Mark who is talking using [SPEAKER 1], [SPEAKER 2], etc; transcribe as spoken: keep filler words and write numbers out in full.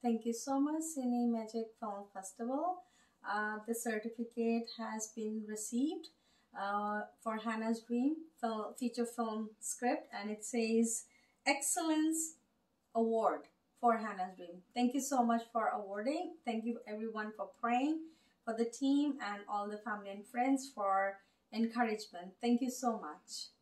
[SPEAKER 1] Thank you so much, Cine Magic Film Festival. Uh, the certificate has been received uh, for Hannah's Dream film, feature film script, and it says Excellence Award for Hannah's Dream. Thank you so much for awarding. Thank you everyone for praying for the team and all the family and friends for encouragement. Thank you so much.